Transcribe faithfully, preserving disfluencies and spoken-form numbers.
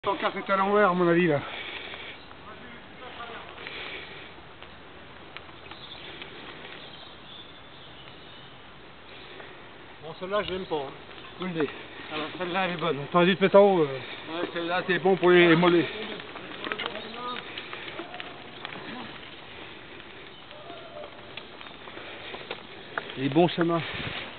Ton carte est à l'envers à mon avis là. Bon, celle-là, je l'aime pas. Hein. Oui, alors celle-là elle est bonne. Tandis que métaux, euh... ouais, celle-là c'est bon pour les mollets. Les bons chemins.